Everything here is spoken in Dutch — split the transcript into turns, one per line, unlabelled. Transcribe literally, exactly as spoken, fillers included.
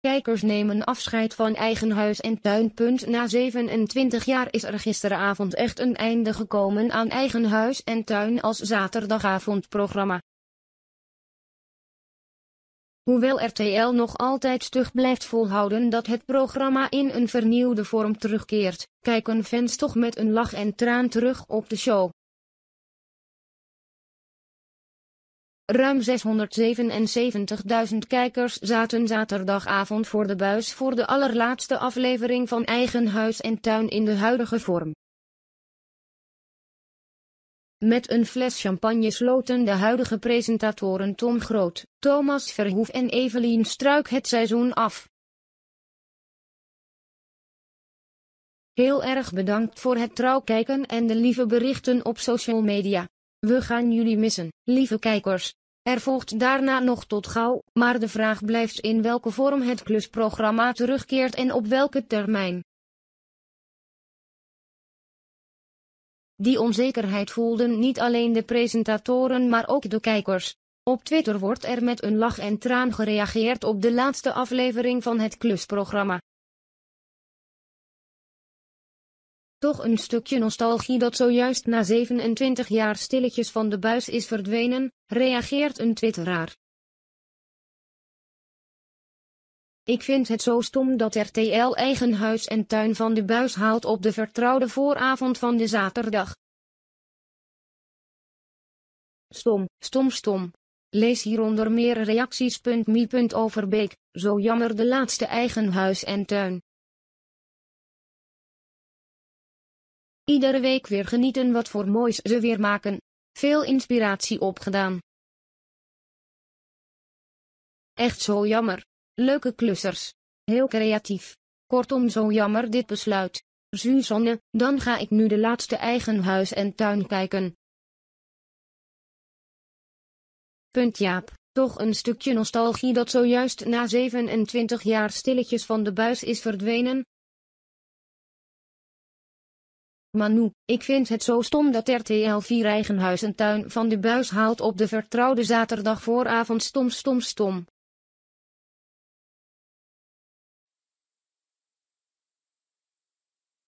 Kijkers nemen afscheid van Eigen Huis en Tuin. Na zevenentwintig jaar is er gisteravond echt een einde gekomen aan Eigen Huis en Tuin als zaterdagavondprogramma. Hoewel R T L nog altijd stug blijft volhouden dat het programma in een vernieuwde vorm terugkeert, kijken fans toch met een lach en traan terug op de show. Ruim zeshonderdzevenenzeventigduizend kijkers zaten zaterdagavond voor de buis voor de allerlaatste aflevering van Eigen Huis en Tuin in de huidige vorm. Met een fles champagne sloten de huidige presentatoren Tom Groot, Thomas Verhoef en Evelien Struik het seizoen af. Heel erg bedankt voor het trouw kijken en de lieve berichten op social media. We gaan jullie missen, lieve kijkers. Er volgt daarna nog Tot gauw, maar de vraag blijft in welke vorm het klusprogramma terugkeert en op welke termijn. Die onzekerheid voelden niet alleen de presentatoren maar ook de kijkers. Op Twitter wordt er met een lach en traan gereageerd op de laatste aflevering van het klusprogramma. Toch een stukje nostalgie dat zojuist na zevenentwintig jaar stilletjes van de buis is verdwenen, reageert een twitteraar. Ik vind het zo stom dat R T L Eigen Huis en Tuin van de buis haalt op de vertrouwde vooravond van de zaterdag. Stom, stom, stom. Lees hieronder meer reacties. Me. Overbeek, zo jammer de laatste Eigen Huis en Tuin. Iedere week weer genieten wat voor moois ze weer maken. Veel inspiratie opgedaan. Echt zo jammer. Leuke klussers. Heel creatief. Kortom zo jammer dit besluit. Suzanne, dan ga ik nu de laatste Eigen Huis en Tuin kijken. Punt Jaap, toch een stukje nostalgie dat zojuist na zevenentwintig jaar stilletjes van de buis is verdwenen. Manu, ik vind het zo stom dat R T L vier Eigen Huis en Tuin van de buis haalt op de vertrouwde zaterdag vooravond. Stom, stom, stom.